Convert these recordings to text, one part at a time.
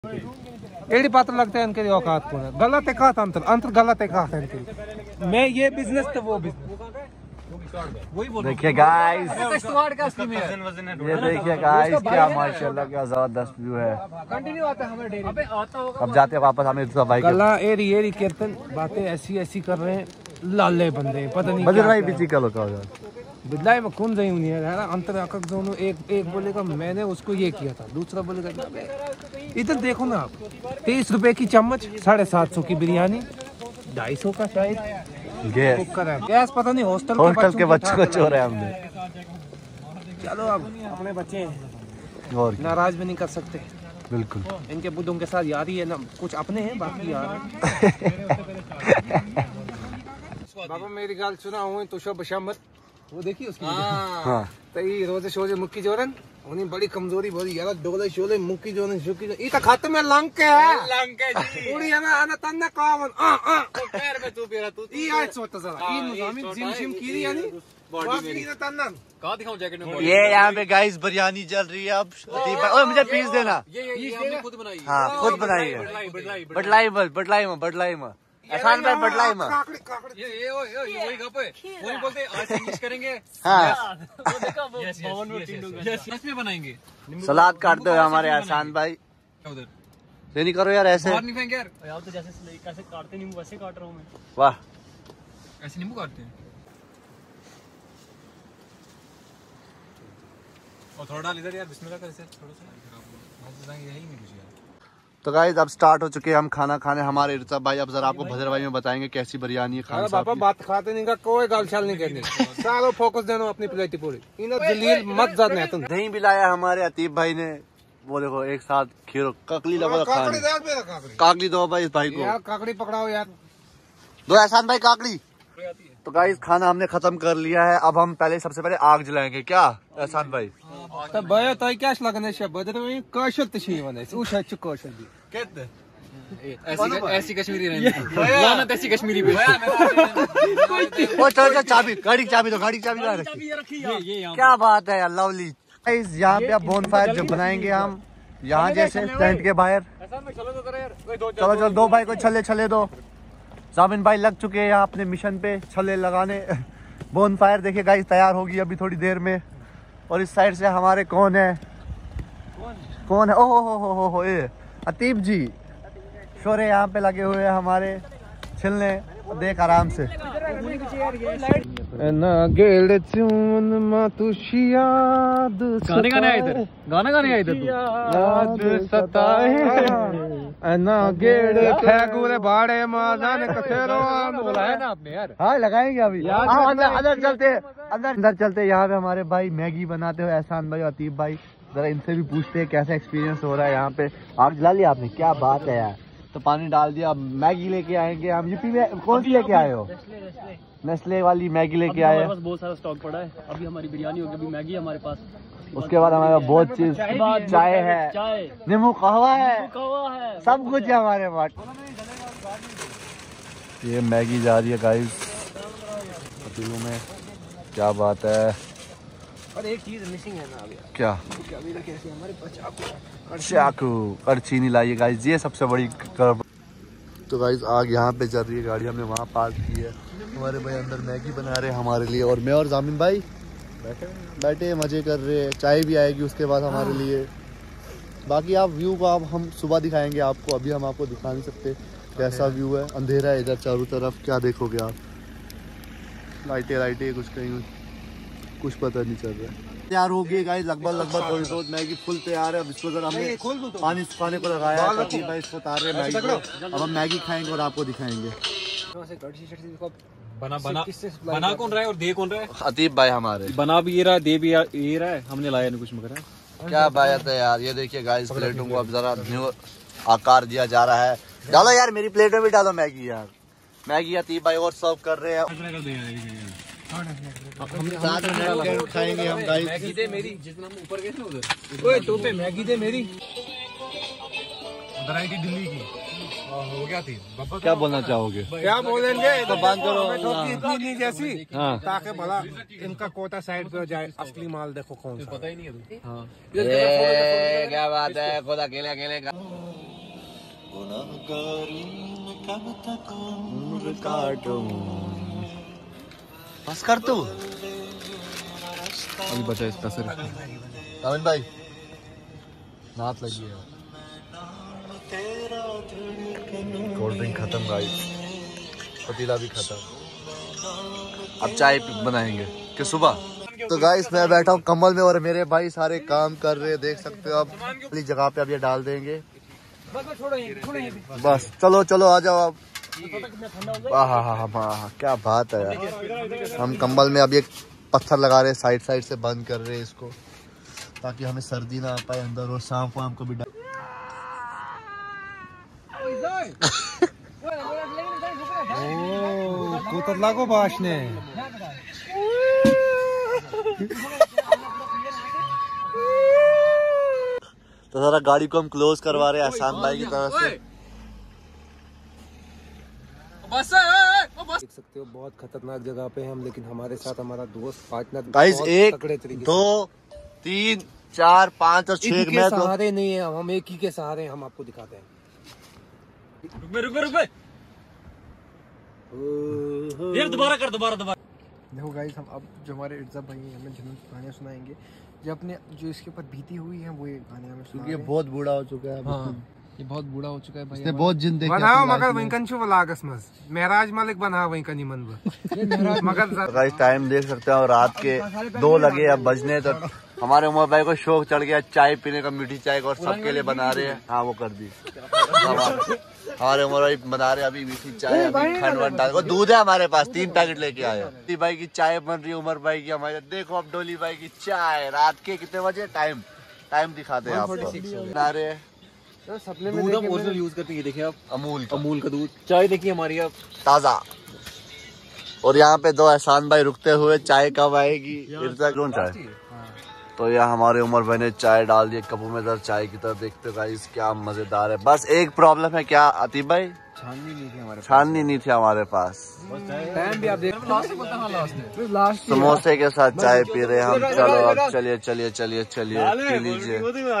एड़ी पात्र लगता है इनके औकात को गलत एक अंतर गलत एक है इनके। मैं ये बिजनेस तो वो बिजनेस। देखिए गाइस, ये देखिए गाइस, क्या माशाल्लाह क्या जबरदस्त व्यू है। कंटिन्यू आता है हमारे डेरी। अब जाते हैं वापस हमें भाई गला एरी एरी कीर्तन बातें ऐसी ऐसी कर रहे हैं लाले बंदे पता नहीं बदल भाई बिजी करो का बिल्लाह में कौन गई हुई है ना अंतर अकक दोनों एक बोलेगा मैंने उसको ये किया था, दूसरा बोलेगा इधर देखो ना आप 23 रुपए की चम्मच, 750 की बिरयानी, 250 का शायद गैस पता नहीं हॉस्टल के बच्चों को चोर है हमने। चलो अब अपने बच्चे हैं और नाराज भी नहीं कर सकते। बिल्कुल इनके बुद्धों के साथ यारी है ना, कुछ अपने हैं बाकी यार। बाबा मेरी गाल सुना हूँ तो शब बशामत वो देखिए उसकी हाँ तई रोजे शोजे मुक्की जोरन उन्हें बड़ी कमजोरी बोली यार डोले शोले मुक्की जोरन शुकी जो इता खाते में लंक है जी पूरी है ना आना तन्ना कावन पैर में तू बेरा तू ई आज सोता जरा ई मुजामिन जिम जिम की रही यानी बॉडी मेरी ना तन्ना कहां दिखाऊं जैकेट में ये यहाँ पे गाइस बिरयानी चल रही है। अब ओए मुझे पीस देना। ये हमने खुद बनाई। हाँ खुद बनाई है। बटलाई में एहसान भाई बटलाई में ये वही गप है वही बोलते आज इंग्लिश करेंगे। हाँ में बनाएंगे। सलाद काटते हुए हमारे एहसान भाई उधर ये नहीं करो यार ऐसे नहीं फेंक यार तो जैसे कैसे काटते नींबू वैसे काट रहा हूँ मैं। वाह ऐसे नींबू काटते हैं और थोड़ा डाल इधर यार बिस्मिल्लाह कर इसे थोड़ा सा यही नहीं कुछ यार। तो गाइस अब स्टार्ट हो चुके हैं हम खाना खाने। हमारे इरशाद भाई अब जरा आपको भदर भाई में बताएंगे कैसी बिरयानी है खाना। पापा बात खाते नहीं का कोई गालछाल नहीं करनी सारो फोकस देना अपनी प्लेट पूरी इन जलील मत जाने तुम। दही भी लाया हमारे अतीब भाई ने, वो देखो एक साथ खीरो ककली लगा काकली दो भाई इस भाई को यार काकड़ी पकड़ाओ यार दो एहसान भाई काकड़ी। तो गाइस खाना हमने खत्म कर लिया है। अब हम पहले सबसे पहले आग जलाएंगे क्या एहसान भाई? तो भैया तो क्या लगने से बदर में कौशल तो चाहिए बने उस है कौशल भी कहते ऐसी कश्मीरी लानत ऐसी कश्मीरी पे ओ चलो चाबी गाड़ी चाबी दो गाड़ी चाबी क्या बात है यार लवली। गाइस यहाँ पे अब बोनफायर जो बनाएंगे हम यहाँ जैसे टेंट के बाहर। चलो दो भाई को छले दो। जामिन भाई लग चुके हैं यहाँ अपने मिशन पे छले लगाने। बोनफायर देखिए गाइस तैयार होगी अभी थोड़ी देर में। और इस साइड से हमारे कौन है ओहो हो ये अतीब जी शोरे यहाँ पे लगे हुए हैं हमारे छिलने। देख आराम से गाना गाने आए थे बाड़े बुलाया ना आपने यार। हाँ लगाएंगे अभी अंदर चलते यहाँ पे हमारे भाई मैगी बनाते हुए एहसान भाई अतीब भाई। जरा इनसे भी पूछते हैं कैसा एक्सपीरियंस हो रहा है यहाँ पे। आग जला लिया आपने? क्या बात है यार। तो पानी डाल दिया। अब मैगी लेके आएंगे हम। यूपी में कौन सी लेके आए हो? नेस्ले वाली मैगी लेके आए। बहुत सारा स्टॉक पड़ा है। अभी हमारी बिरयानी होगी, अभी मैगी हमारे पास। उसके बाद हमारे पास बहुत चीज चाय है, नींबू कहवा है, सब कुछ है हमारे पास। ये मैगी जा रही है गाइस पतीलों में। क्या बात है। और एक चीज मिसिंग है ना अभी। क्या? हमारे पास चाकू करछी नहीं लाई है गाइस, ये सबसे बड़ी कर। तो गाइस आग यहाँ पे चल रही है, गाड़ी हमने वहाँ पार्क की है। हमारे भाई अंदर मैगी बना रहे हैं हमारे लिए और मैं और जामिन भाई बैठे मजे कर रहे हैं। चाय भी आएगी उसके बाद हमारे लिए। बाकी आप व्यू को आप हम सुबह दिखाएंगे आपको, अभी हम आपको दिखा नहीं सकते कैसा व्यू है। अंधेरा है इधर चारों तरफ, क्या देखोगे आप? लाइटें कुछ कहीं कुछ पता नहीं चल रहा है। तैयार हो गई गाइस लगभग थोड़ी बहुत मैगी फुल तैयार है। अब इसको जरा हमने पानी सुखाने को लगाया है। अतीब भाई इसको उतार रहे मैगी को। अब हम मैगी खाएंगे और आपको दिखाएंगे। बना कौन रहा है और दे कौन रहा है? अतीब भाई हमारे। बना भी ये रहा, दे भी ये रहा है। हमने लाया नहीं कुछ मगर। क्या बात है यार। ये देखिए गाइस प्लेटों को अब जरा न्यू आकार दिया जा रहा है। डालो यार मेरी प्लेट में भी डालो मैगी यार। मैगी अतीब भाई और सर्व कर रहे हैं। खाएंगे हम गाइस। मैगी दे मेरी, जितना हम ऊपर गए थे उधर। ओए टोपे मैगी दे मेरी। उधर आई थी दिल्ली की। वो क्या थी? क्या बोलना चाहोगे? क्या बोलेंगे? तो बात करो। इतनी नहीं जैसी हाँ। ताकि भला इनका कोटा साइड पे हो जाए। असली माल देखो कौन सा। पता ही नहीं है। क्या बात है खुद अकेले का। बस कर तू अभी बचा इसका सर। अमिन भाई नात लगी है। कोल्ड ड्रिंक खत्म गाइस, पतीला भी खत्म। अब चाय बनाएंगे कि सुबह। तो गाइस मैं बैठा हूँ कम्बल में और मेरे भाई सारे काम कर रहे हैं, देख सकते हो। अब अगली जगह पे अब ये डाल देंगे। बस चलो चलो आ जाओ आप। हाँ क्या बात है यार। हम कम्बल में अब ये पत्थर लगा रहे हैं, साइड साइड से बंद कर रहे हैं इसको, ताकि हमें सर्दी ना आ पाए अंदर। और सांप वाम को भी कोतर लागो बाश ने। तो जरा गाड़ी को हम क्लोज करवा रहे हैं आसान भाई की तरफ से। देख सकते हो बहुत खतरनाक जगह पे हम, लेकिन हमारे साथ हमारा दोस्त पार्टनर गाइस 1 2 3 4 5 और 6 में तो सहारे नहीं है हम, एक ही के सहारे हम आपको दिखाते हैं। रुक यार, दोबारा देखो गाइस, हम अब जो हमारे इर्जा भाई हैं हमें जिन कहानियाँ सुनाएंगे, जो अपने जो इसके ऊपर बीती हुई है वो ये कहानियाँ हमें सुना। ये बहुत बूढ़ा हो चुका है। हाँ, ये बहुत बूढ़ा हो चुका है भाई। इसने बहुत जिन देखे बनाओ मगर वंकन शो लागस मस महराज मालिक बना वंकन ही मन मगर। गाइस टाइम देख सकते हो, रात के 2 लगे अब बजने। तो हमारे उमर भाई को शौक चढ़ गया चाय पीने का, मीठी चाय का, और सबके लिए बना रहे हैं। हाँ वो कर दी। हमारे उमर भाई बना रहे अभी मीठी चाय, अभी खंड वंड डाल। वो दूध है हमारे पास, 3 पैकेट लेके आया। डोली भाई की चाय बन रही है, उमर भाई की हमारे। देखो अब डोली भाई की चाय रात के कितने बजे, टाइम दिखाते हैं आपको। बना रहे हैं सपने में ओरिजिनल यूज करते हैं। देखिए आप, अमूल का दूध। चाय देखिए हमारी अब ताजा। और यहाँ पे 2 एहसान भाई रुकते हुए, चाय कब आएगी। कौन चाय? तो यहाँ हमारे उमर भाई ने चाय डाल दी कपों में, इधर चाय की तरफ देखते गाइस क्या मजेदार है। बस एक प्रॉब्लम है, क्या अतीब भाई? छाननी नहीं थी हमारे पास। टाइम भी आप देख, लास्ट समोसे के साथ चाय पी रहे हम। चलो अब चलिए पी लीजिए।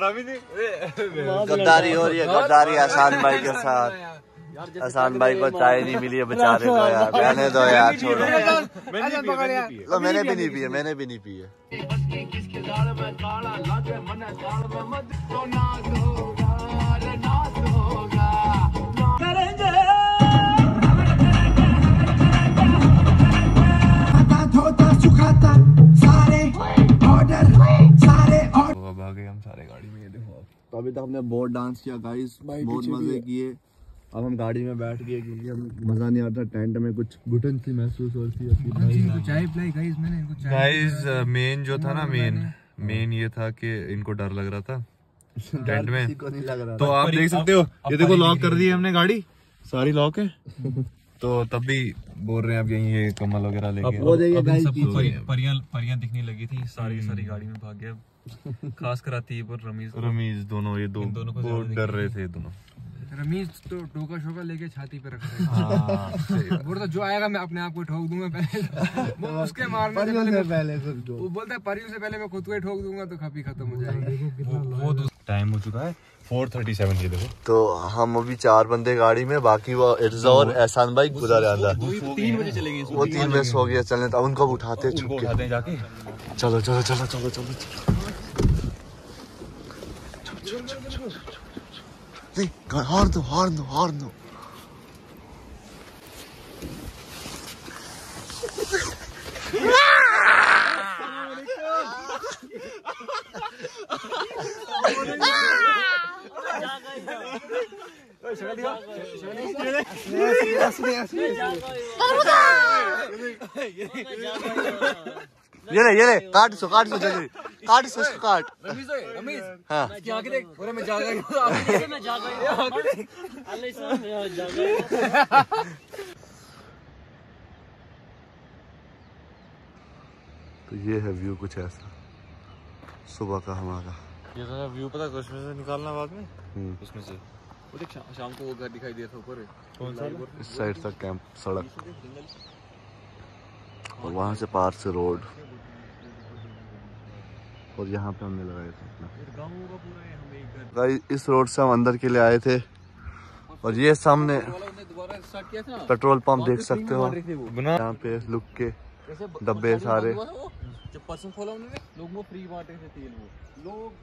गद्दारी हो रही है, गद्दारी एहसान भाई के साथ। एहसान भाई को चाय नहीं मिली है बेचारे को यार, रहने दो यार, छोड़ो। मैंने भी नहीं पी है। अब आ गए हम सारे गाड़ी में। ये देखो तो अभी तक हमने बहुत डांस किया गाइस, बहुत मजे किए। अब हम गाड़ी में बैठ गए क्योंकि हम मजा नहीं आता टेंट में, कुछ घुटन सी महसूस होती है। चाय पिलाई गाइस मैंने इनको। गाइस मेन जो था ना, मेन ये था कि इनको डर लग रहा था टेंट में। को नहीं लग रहा। तो आप देख सकते हो, ये देखो लॉक कर दी है हमने, गाड़ी सारी लॉक है। तो तब भी बोल रहे हैं अब यही ये कमल वगैरह लेके। परियां दिखने लगी थी, सारी गाड़ी में भाग गया। खास कर अतीब और रमीज दोनों, ये दोनों को डर रहे थे दोनों। रमीज तो टोका शोका लेके छाती पे रख रहे हैं। वो तो जो आएगा मैं अपने आप को ठोक दूंगा पहले। वो उसके मारने से पहले वो बोलता है परियों से पहले मैं खुद को ही ठोक दूंगा, तो खपी खत्म हो जाएगी। वो टाइम हो चुका है 4:37। ये देखो, तो हम अभी 4 बंदे गाड़ी में, बाकी वो इर्जा और एहसान भाई गुजर अंदर। 3 बजे चलेंगे। वो 3 बजे सो गए। चलने तो उनको उठाते हैं जाके। चलो नहीं, हॉर्न दो। ये ले काट सो जल्दी काट इसको काट। हाँ तो ये है व्यू कुछ ऐसा सुबह का हमारा। ये तो व्यू पता है उसमें से निकालना बाद में, उसमें से वो देख शाम को वो घर दिखाई दिया था ऊपर। कौन सा? इस साइड तक कैंप सड़क और वहां से पार से रोड, और यहाँ पे हमने लगाया था अपना। इस रोड से हम अंदर के लिए आए थे और ये सामने पेट्रोल पंप देख सकते हो, यहाँ पे लुक के डब्बे सारे। जब परसों खोला उन्होंने, लोग वो फ्री बांट रहे थे तेल, वो लोग।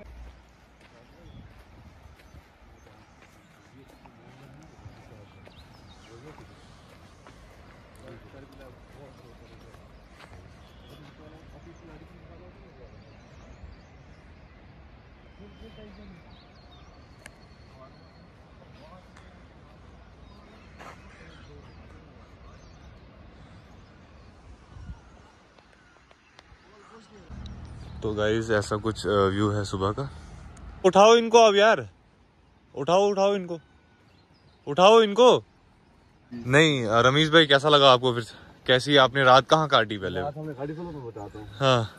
तो गाइस ऐसा कुछ व्यू है सुबह का। उठाओ इनको अब यार, उठाओ इनको, उठाओ इनको। नहीं रमीश भाई, कैसा लगा आपको फिर? कैसी आपने रात कहाँ काटी पहले? रात हमने गाड़ी खोलो, मैं बताता हूँ। हाँ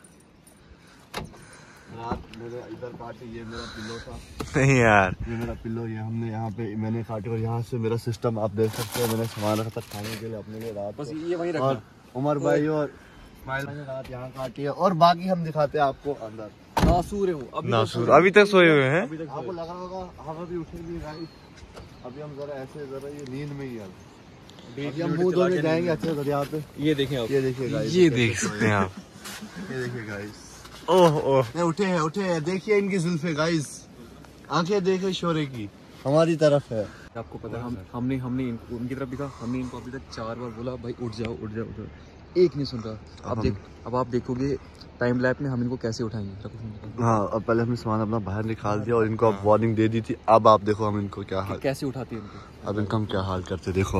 रात मेरे इधर काटी, ये मेरा पिल्लो था। नहीं यार, ये मेरा पिल्लो, ये हमने यहाँ पे मैंने काटी, और यहाँ से मेरा सिस्टम आप देख सकते हो, मैंने सामान रखा था खाने के लिए अपने लिए रात। बस ये वहीं रखना। और उमर भाई और मैंने रात यहाँ काटी है, और बाकी हम दिखाते हैं आपको अंदर। नासूर है वो, नासूर अभी तक सोए हुए हैं। आपको लगा होगा हम अभी उठेंगे गाइस, अभी हम जरा ऐसे जरा ये नींद में ही है। अभी हम मुंह धोने जाएंगे अच्छे दरिया पे। ये देखें आप, ये देखिए गाइस, ये देख सकते हैं आप। ये देखिए गाइस, ओह ओह, नहीं उठे हैं, देखिए इनकी जुल्फे गाइस, आंखें देखिए शोरे की हमारी तरफ है। आपको पता है हमने उनकी तरफ भी कहा, हमने इनको अभी तक 4 बार बोला भाई उठ जाओ, एक नहीं सुन रहा। अब आप देखोगे टाइम लैप में हम इनको कैसे उठाएंगे। हाँ, अब पहले हमने सामान अपना बाहर निकाल दिया और इनको अब वार्निंग दे दी थी। अब आप देखो हम इनको क्या हाल, कैसे उठाते हैं इनको, अब इनको हम क्या हाल करते देखो।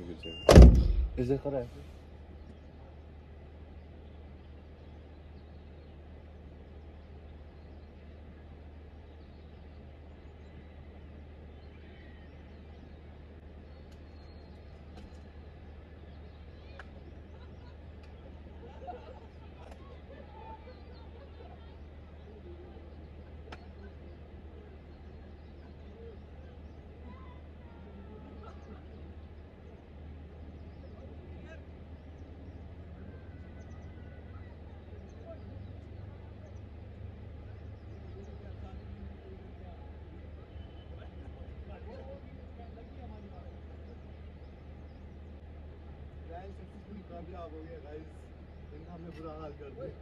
हमने बुरा हाल कर दिया।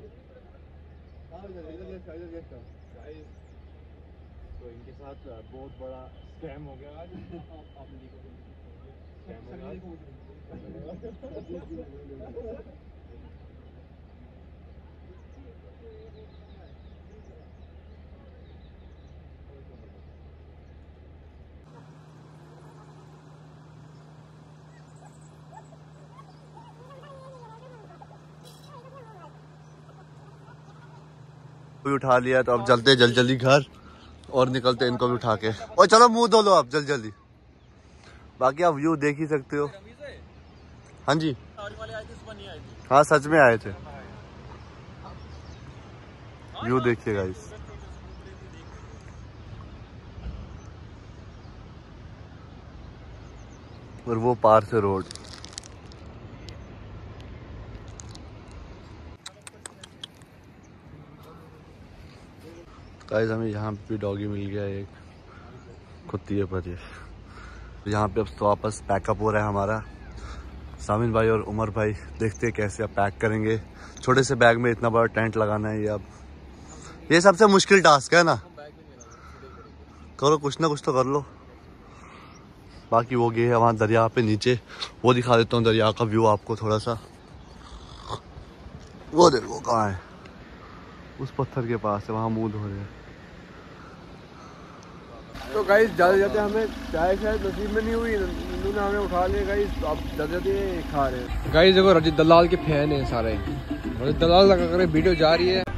तो इनके साथ बहुत बड़ा स्कैम हो गया आज। उठा लिया तो अब चलते जल्दी घर और निकलते इनको भी उठा के। और चलो मुंह धो लो आप जल्दी। बाकी आप व्यू देख ही सकते हो। हाँ जी, हाँ सच में आए थे। व्यू देखिए गाइस, और वो पार से रोड। गाइस हमें यहाँ पे डॉगी मिल गया एक, कुत्ती है पर ये। यहाँ पे अब तो वापस पैकअप हो रहा है हमारा। सामिन भाई और उमर भाई देखते हैं कैसे अब पैक करेंगे। छोटे से बैग में इतना बड़ा टेंट लगाना है, ये अब ये सबसे मुश्किल टास्क है ना। करो कुछ ना कुछ तो कर लो। बाकी वो गए है वहाँ दरिया पे नीचे, वो दिखा देता हूँ दरिया का व्यू आपको थोड़ा सा। वो देखो कहाँ है, उस पत्थर के पास है, वहाँ मुँह धो रहे हैं। तो गाइस जाते जाते हमें चाय शायद नसीब में नहीं हुई, इन्होंने हमें उठा लिया गाइस। तो अब जाते जाते खा रहे हैं गाइस। देखो रजित दलाल के फैन है सारे, रजित दलाल लगा कर वीडियो जा रही है।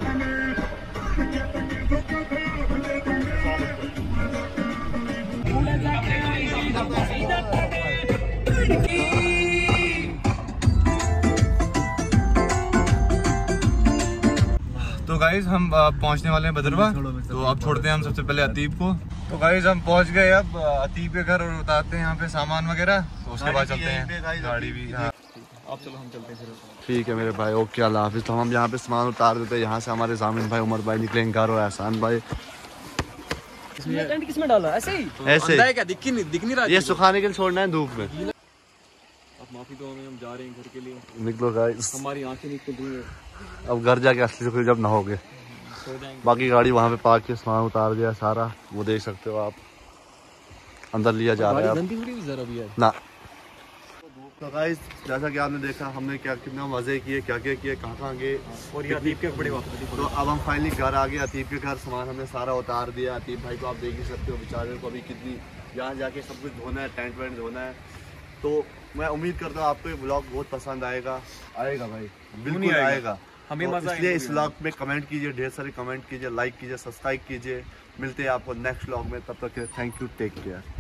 तो गाइज हम पहुंचने वाले हैं भदरवा, तो अब छोड़ते हैं हम सबसे पहले अतीब को। तो गाइज हम पहुंच गए अब अतीब के घर, और उतारते हैं यहाँ पे सामान वगैरह, तो उसके बाद चलते हैं गाड़ी भी। हाँ अब चलो हम चलते हैं। ठीक है मेरे भाई, ओके अल्लाह हाफिज़। तो हम यहाँ पे सामान उतार देते हैं। यहाँ से हमारे सामिन भाई उमर भाई निकलेंगे घर, और एहसान भाई ये टेंट किसमें डाला? ऐसे ही ऐसे अंधा है क्या? दिख नहीं रहा। ये सुखाने के लिए छोड़ना है धूप में। अब माफी दो हमें, हम जा रहे हैं घर के लिए। निकलो गाइस, हमारी आंखें नहीं खुल रही है। अब घर जाके असली से जब नहाओगे। बाकी गाड़ी वहाँ पे पार्क के सामान उतार दिया सारा, वो देख सकते हो आप। अंदर लिया जा रहा है ना। तो गाइस जैसा कि आपने देखा हमने क्या कितना मजे किए, क्या क्या किए, कहाँ गए और ये अतीब के बड़े वापस। तो अब हम फाइनली घर आ गए। अतीब के घर सामान हमने सारा उतार दिया। अतीब भाई को आप देख ही सकते हो, बेचारे को अभी कितनी यहाँ जाके सब कुछ धोना है, टेंट वेंट धोना है। तो मैं उम्मीद करता हूँ आपको ये ब्लॉग बहुत पसंद आएगा। आएगा भाई, बिल्कुल आएगा। हमें मजा इसलिए इस ब्लॉग में कमेंट कीजिए, ढेर सारे कमेंट कीजिए, लाइक कीजिए, सब्सक्राइब कीजिए। मिलते हैं आपको नेक्स्ट ब्लॉग में, तब तक थैंक यू, टेक केयर।